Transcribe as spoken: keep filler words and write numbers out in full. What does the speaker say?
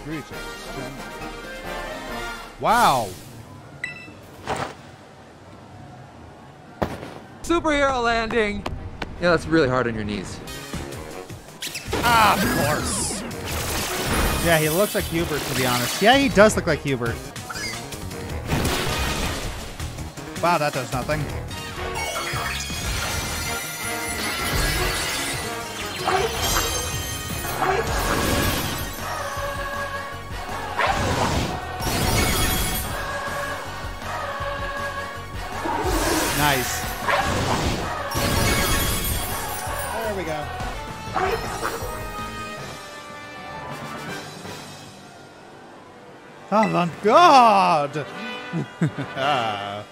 Greetings. Wow. Superhero landing. Yeah, that's really hard on your knees. Ah, of course. Yeah, he looks like Hubert, to be honest. Yeah, he does look like Hubert. Wow, that does nothing. Nice. There we go. Oh my god! Ah.